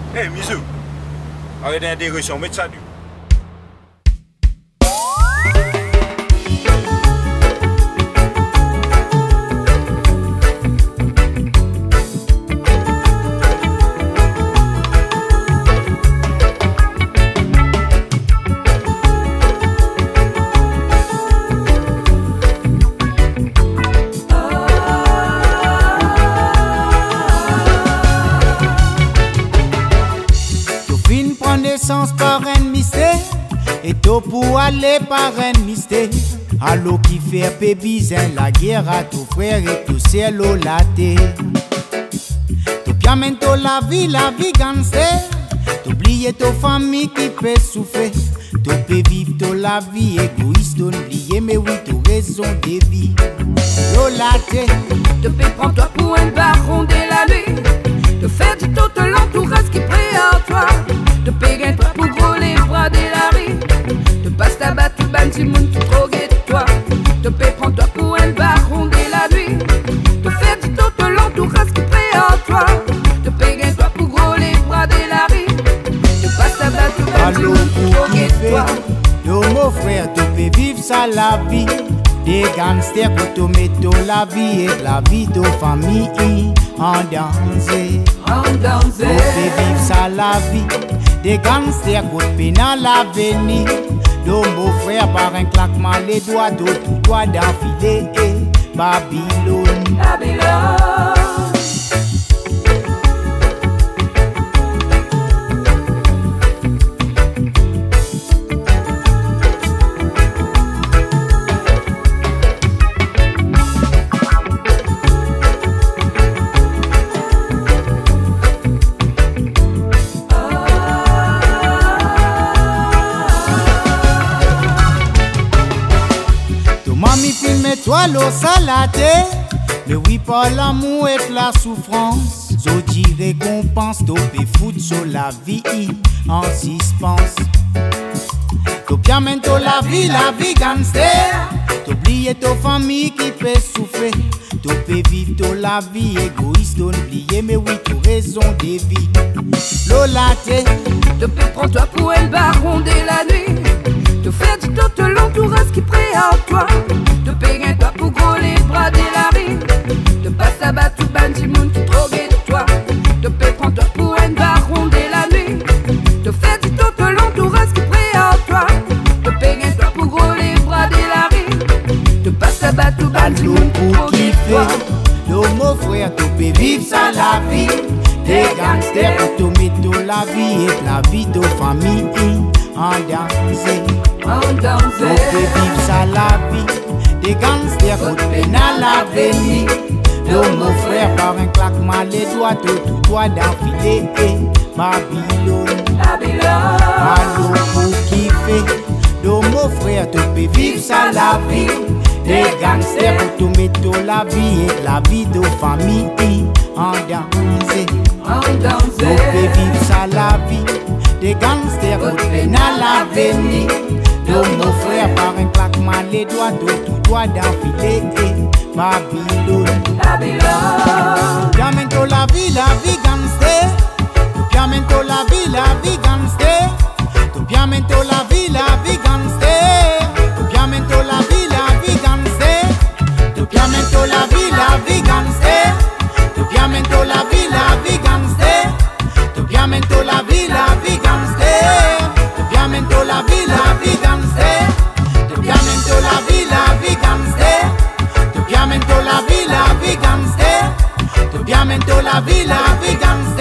Hey, Mizu, arrête d'intégration, mets ça du. Par un mystère et tout pour aller par un mystère. Allo qui fait pébisin la guerre à tout frère et tout ciel au laté. Tu piamento la vie gangster. T'oublies ta famille qui peut souffrir. Tu peux vivre toute la vie égoïste, oublier mais oui tu raison de vie. Au laté. Tu peux prendre toi pour un baron de la nuit. Tu fais du tout l'entourage qui prie à toi. Tu payes toi pour gros les bras de la rue. Tu passes ta batte, tu bannes du monde, tu drogues toi. Tu payes prendre toi pour un baron de la nuit. Tu fais du tout l'entourage qui prie à toi. Tu payes toi pour gros les bras de la rue. Tu passes ta batte, tu bannes du monde, tu drogues toi. Yo mon frère, tu peux vivre ça la vie. Des gangsters pour te mettre la vie et la vie de famille en danger. En danger. Tu peux vivre ça la vie. Des gangsters pour peine à l'avenir. Yo mon frère par un claquement les doigts de tout doigt d'enfiler Babylone. Babylone. Mami filme toi l'eau salatée. Mais oui par l'amour et la souffrance. Zodi récompense, topé foot sur la vie en suspense. T'opiamento la vie gangster. T'oublies ta famille qui peut souffrir. T'opé vivre toute la vie égoïste, oublier mais oui tu raison de vie. Lolaté. Tu peux prendre toi pour un baron de la nuit. Tu fais du tout l'entourage qui prie à toi. Tu payes toi pour gros les bras de la rue. Tu passes à battre, tu bannes du monde, tu drogues toi. Tu peux prendre toi pour un baron de la nuit. Tu fais du tout l'entourage qui prie à toi. Tu payes toi pour gros les bras de la rue. Tu passes à battre, tu bannes du monde, tu drogues toi. Yo mon frère, tu peux vivre ça la vie. Des gangsters pour te mettre la vie et la vie de famille en danger. En danger. Tu peux vivre ça la vie. Des gangsters pour te peine à l'avenir. Yo mon frère par un claquement les doigts de tout doigt d'enfiler Babylone. Babylone. Allo pour kiffer. Yo mon frère, tu peux vivre ça la vie. Des gangsters pour te mettre la vie et la vie de famille en danger. En Tu danger. peux vivre ça la vie. Des gangsters pour te peine à l'avenir. Yo mon frère par un claquement les doigts de tout doigt d'enfiler Babylone. Babylone. Piamento la vie gangster. Piamento la vie gangster. Piamento la vie gangster. Piamento la vie gangster. Piamento la vie gangster. Piamento la vie gangster. Piamento la vie gangster. Piamento la vie gangster. Piamento la vie gangster. Piamento la vie gangster. Piamento la vie gangster.